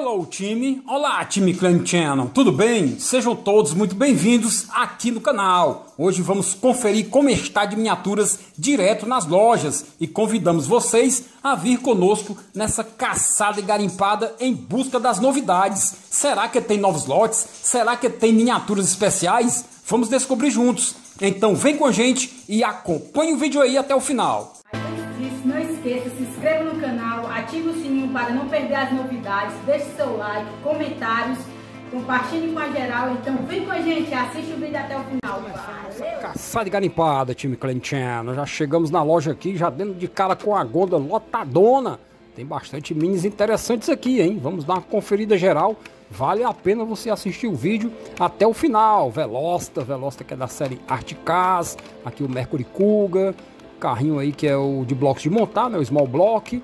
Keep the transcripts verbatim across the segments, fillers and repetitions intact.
Hello time, olá time Clan Channel, tudo bem? Sejam todos muito bem-vindos aqui no canal. Hoje vamos conferir como está de miniaturas direto nas lojas e convidamos vocês a vir conosco nessa caçada e garimpada em busca das novidades. Será que tem novos lotes? Será que tem miniaturas especiais? Vamos descobrir juntos. Então vem com a gente e acompanhe o vídeo aí até o final. Não esqueça, se inscreva no canal, ative o sininho para não perder as novidades, deixe seu like, comentários, compartilhe com a geral. Então vem com a gente, assiste o vídeo até o final. Valeu! Caçada e garimpada, time Clan Channel. Já chegamos na loja aqui, já dentro de cara com a gôndola lotadona. Tem bastante minis interessantes aqui, hein? Vamos dar uma conferida geral. Vale a pena você assistir o vídeo até o final. Velosta, Velosta que é da série Articaz. Aqui o Mercury Cougar. Carrinho aí que é o de blocos de montar, né? O Small Block.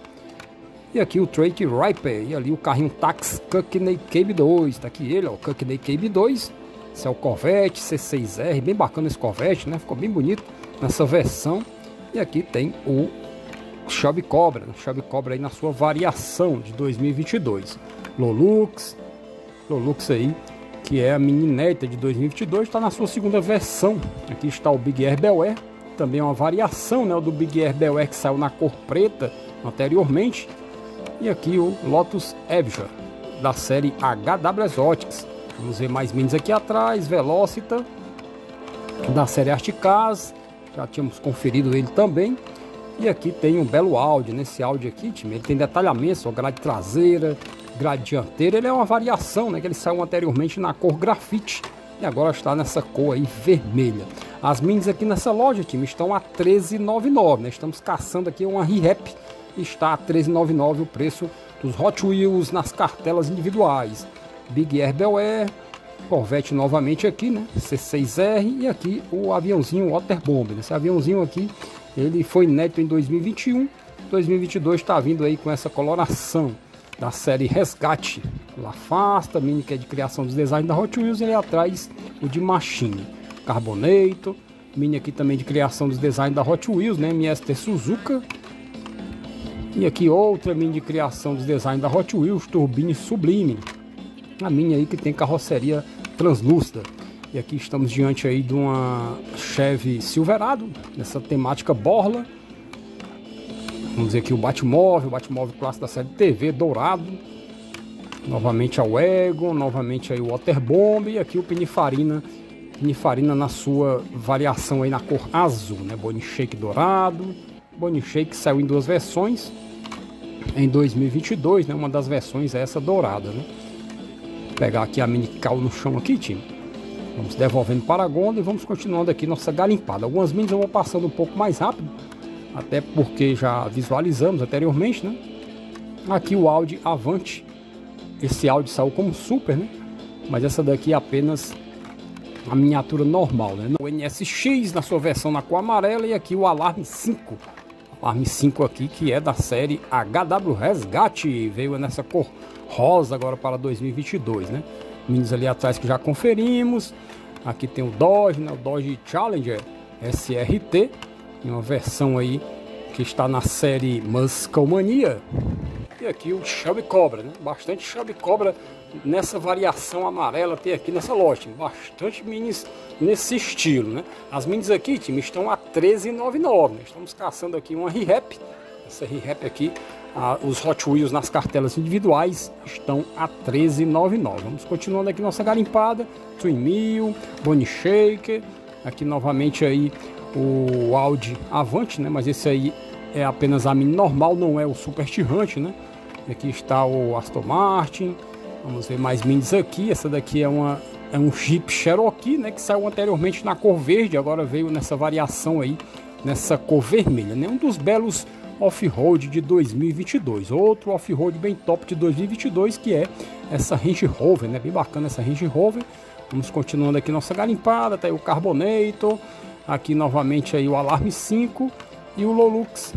E aqui o Trait Riper. E ali o carrinho Tax Cockney Cab dois. Tá aqui ele, ó, o Cockney Cab dois. Esse é o Corvette C seis R. Bem bacana esse Corvette, né? Ficou bem bonito nessa versão. E aqui tem o Chubby Cobra. Chubby Cobra aí na sua variação de dois mil e vinte e dois. Lolux. Lolux aí, que é a mini inédita de dois mil e vinte e dois. Está na sua segunda versão. Aqui está o Big Air Bel Air. Também é uma variação, né, do Big Air Bel Air que saiu na cor preta anteriormente. E aqui o Lotus Evija da série H W Exotics. Vamos ver mais minis aqui atrás. Velocita da série Articaz. Já tínhamos conferido ele também. E aqui tem um belo áudio. Nesse áudio aqui, time, ele tem detalhamento, ó, grade traseira, grade dianteira. Ele é uma variação, né, que ele saiu anteriormente na cor grafite. E agora está nessa cor aí vermelha. As minis aqui nessa loja, time, estão a treze reais e noventa e nove centavos, né? Estamos caçando aqui uma Re-Rap. Está a treze reais e noventa e nove centavos o preço dos Hot Wheels nas cartelas individuais. Big Air Bel Air, Corvette novamente aqui, né? C seis R e aqui o aviãozinho Waterbomb. Esse aviãozinho aqui, ele foi inédito em dois mil e vinte e um. dois mil e vinte e dois está vindo aí com essa coloração da série Resgate. Lafasta, mini que é de criação dos designs da Hot Wheels, e ali atrás o de Machine. Carbonator, mini aqui também de criação dos designs da Hot Wheels, né? M S T Suzuka. E aqui outra mini de criação dos designs da Hot Wheels, Turbine Sublime. A mini aí que tem carroceria translúcida. E aqui estamos diante aí de uma Chevy Silverado, nessa temática Borla. Vamos ver aqui o Batmóvel, o Batmóvel clássico da série T V dourado. Novamente a Wagon, novamente aí o Waterbomb e aqui o Pininfarina. Pininfarina na sua variação aí na cor azul, né? Boni Shake dourado. Boni Shake saiu em duas versões em dois mil e vinte e dois, né? Uma das versões é essa dourada, né? Vou pegar aqui a mini cal no chão aqui, time. Vamos devolvendo para a gôndola e vamos continuando aqui nossa garimpada. Algumas minis eu vou passando um pouco mais rápido, até porque já visualizamos anteriormente, né? Aqui o Audi Avante. Esse Audi saiu como super, né? Mas essa daqui é apenas a miniatura normal, né? O N S X na sua versão na cor amarela e aqui o Alarme cinco. Alarme cinco aqui que é da série H W Resgate. Veio nessa cor rosa agora para dois mil e vinte e dois, né? Minis ali atrás que já conferimos. Aqui tem o Dodge, né? O Dodge Challenger S R T. Uma versão aí que está na série Muscle Mania. E aqui o Chubby Cobra, né? Bastante Chubby Cobra nessa variação amarela tem aqui nessa loja. Bastante minis nesse estilo, né? As minis aqui, time, estão a treze reais e noventa e nove centavos, né? Estamos caçando aqui uma Re-Rap. Essa Re-Rap aqui, a, os Hot Wheels nas cartelas individuais estão a treze reais e noventa e nove centavos. Vamos continuando aqui nossa garimpada. Twin Mill, Boni Shake. Aqui novamente aí o Audi Avante, né? Mas esse aí é apenas a mini normal, não é o Super Tirante, né? E aqui está o Aston Martin. Vamos ver mais minis aqui. Essa daqui é uma é um Jeep Cherokee, né? Que saiu anteriormente na cor verde, agora veio nessa variação aí, nessa cor vermelha, né? Um dos belos off-road de dois mil e vinte e dois. Outro off-road bem top de dois mil e vinte e dois, que é essa Range Rover, né? Bem bacana essa Range Rover. Vamos continuando aqui nossa garimpada. Tá aí o Carbonator. Aqui novamente aí o Alarme cinco e o Lolux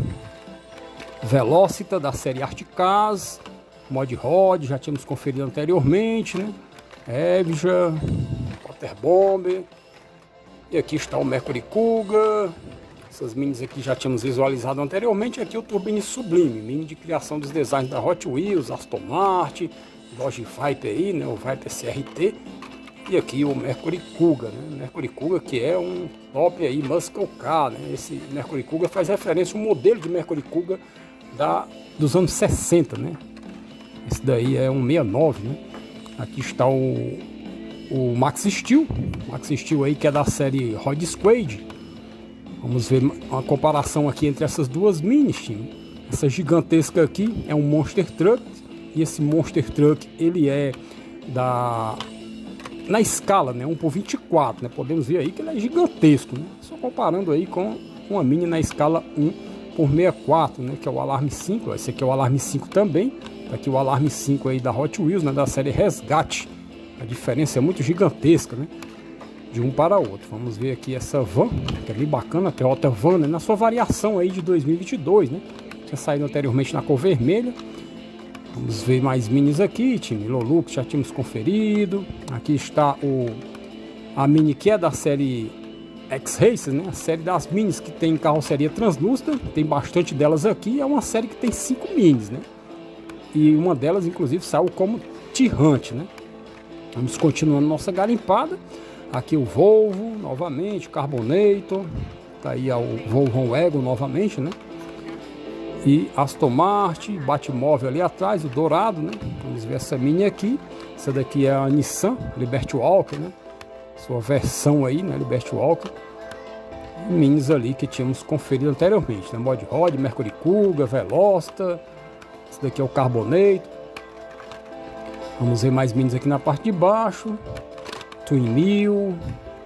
Velocita da série Articaz, Mod Rod, já tínhamos conferido anteriormente, né? Evija, Waterbomb. E aqui está o Mercury Cougar. Essas minis aqui já tínhamos visualizado anteriormente. Aqui o Turbine Sublime, mini de criação dos designs da Hot Wheels, Aston Martin. Dodge Viper aí, né? O Viper C R T. E aqui o Mercury Cougar, né? Mercury Cougar que é um top aí, muscle car, né? Esse Mercury Cougar faz referência ao modelo de Mercury Cougar da, dos anos sessenta, né? Esse daí é um sessenta e nove, né? Aqui está o, o Max Steel, Max Steel aí que é da série Rod Squad. Vamos ver uma comparação aqui entre essas duas minis, time. Essa gigantesca aqui é um Monster Truck e esse Monster Truck ele é da na escala, né, um por vinte e quatro, né? Podemos ver aí que ele é gigantesco, né? Só comparando aí com uma mini na escala um por sessenta e quatro, né, que é o Alarme cinco. Esse aqui é o Alarme cinco também. Tá aqui o Alarme cinco aí da Hot Wheels, né, da série Resgate. A diferença é muito gigantesca, né, de um para outro. Vamos ver aqui essa van, que é bem bacana, a Toyota Van, né, na sua variação aí de dois mil e vinte e dois, né? Tinha saído anteriormente na cor vermelha. Vamos ver mais minis aqui, time. Lolux já tínhamos conferido. Aqui está o a mini que é da série X-Racer, né? A série das minis que tem carroceria translúcida. Tem bastante delas aqui. É uma série que tem cinco minis, né? E uma delas, inclusive, saiu como Tirante, né? Vamos continuando nossa garimpada. Aqui o Volvo, novamente, Carbonator. Tá aí o Volvo Wagon novamente, né? E Aston Martin, Batmóvel ali atrás, o dourado, né? Vamos ver essa mini aqui. Essa daqui é a Nissan Liberty Walker, né? Sua versão aí, né? Liberty Walker. E minis ali que tínhamos conferido anteriormente, né? Mod Rod, Mercury Cougar, Veloster. Esse daqui é o Carbonator. Vamos ver mais minis aqui na parte de baixo. Twin Mill.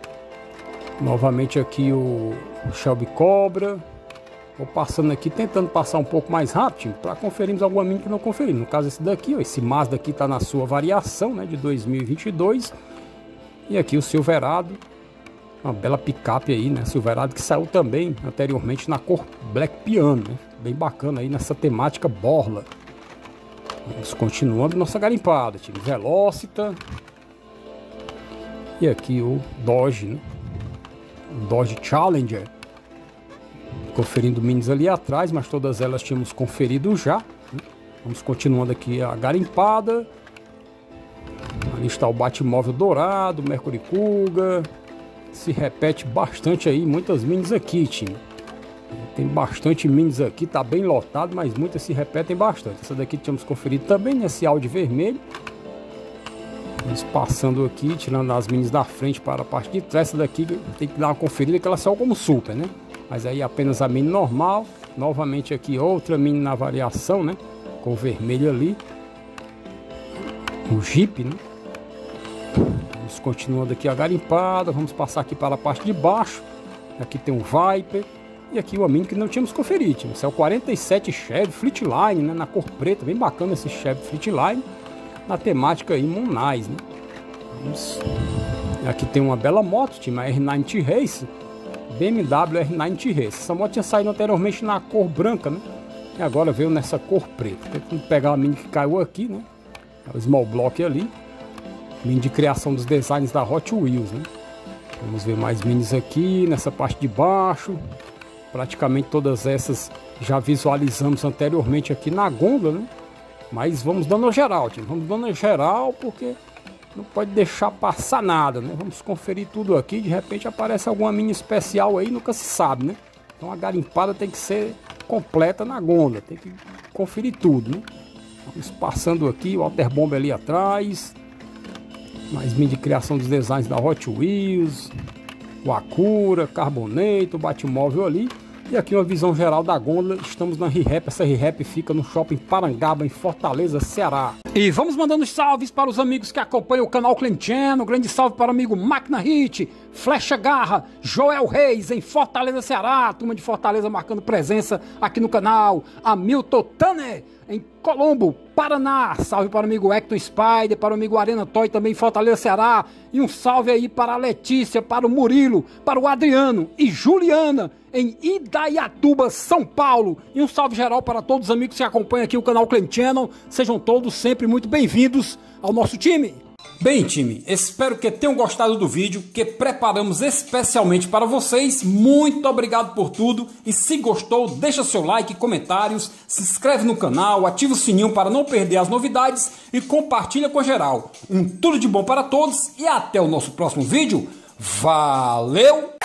Novamente aqui o Shelby Cobra. Vou passando aqui, tentando passar um pouco mais rápido, para conferirmos alguma mini que não conferimos. No caso esse daqui, ó, esse Mazda aqui está na sua variação, né, de dois mil e vinte e dois. E aqui o Silverado, uma bela picape aí, né, Silverado que saiu também anteriormente na cor Black Piano, né, bem bacana aí nessa temática borla. Vamos continuando nossa garimpada, time Velocita. E aqui o Dodge, né, o Dodge Challenger. Conferindo minis ali atrás, mas todas elas tínhamos conferido já, né? Vamos continuando aqui a garimpada. Ali está o Batmóvel dourado, Mercury Cougar. Se repete bastante aí, muitas minis aqui, time. Tem bastante minis aqui, tá bem lotado, mas muitas se repetem bastante. Essa daqui tínhamos conferido também nesse áudio vermelho. Vamos passando aqui, tirando as minis da frente para a parte de trás. Essa daqui tem que dar uma conferida que ela saiu como super, né? Mas aí apenas a mini normal. Novamente aqui outra mini na variação, né? Com o vermelho ali. O Jeep, né? Vamos continuando aqui a garimpada. Vamos passar aqui para a parte de baixo. Aqui tem um Viper. E aqui o mini que não tínhamos conferido. Esse é o quarenta e sete Chevy Fleetline, né? Na cor preta. Bem bacana esse Chevy Fleetline. Na temática aí Monais, né? Vamos... Aqui tem uma bela moto, time, a R noventa Race. B M W R noventa Race. Essa moto tinha saído anteriormente na cor branca, né? E agora veio nessa cor preta. Tentando pegar a mini que caiu aqui, né? É o Small Block ali. Mini de criação dos designs da Hot Wheels, né? Vamos ver mais minis aqui nessa parte de baixo. Praticamente todas essas já visualizamos anteriormente aqui na gôndola, né? Mas vamos dando a geral, time. Vamos dando a geral porque não pode deixar passar nada, né? Vamos conferir tudo aqui. De repente aparece alguma mini especial aí, nunca se sabe, né? Então a garimpada tem que ser completa na gôndola. Tem que conferir tudo, né? Vamos passando aqui, o Walter Bomb ali atrás. Mais mini de criação dos designs da Hot Wheels. O Acura, Carbonator, o Batmóvel ali. E aqui uma visão geral da gôndola. Estamos na ReHap. Essa ReHap fica no Shopping Parangaba, em Fortaleza, Ceará. E vamos mandando salves para os amigos que acompanham o canal Clean Channel. Grande salve para o amigo Máquina Hit, Flecha Garra, Joel Reis, em Fortaleza, Ceará. Turma de Fortaleza marcando presença aqui no canal. Hamilton Tanner, em Colombo, Paraná. Salve para o amigo Hector Spider, para o amigo Arena Toy, também em Fortaleza, Ceará. E um salve aí para a Letícia, para o Murilo, para o Adriano e Juliana, em Indaiatuba, São Paulo. E um salve geral para todos os amigos que acompanham aqui o canal Clean Channel. Sejam todos sempre muito bem-vindos ao nosso time. Bem, time, espero que tenham gostado do vídeo que preparamos especialmente para vocês. Muito obrigado por tudo e se gostou, deixa seu like, comentários, se inscreve no canal, ativa o sininho para não perder as novidades e compartilha com geral. Um tudo de bom para todos e até o nosso próximo vídeo. Valeu!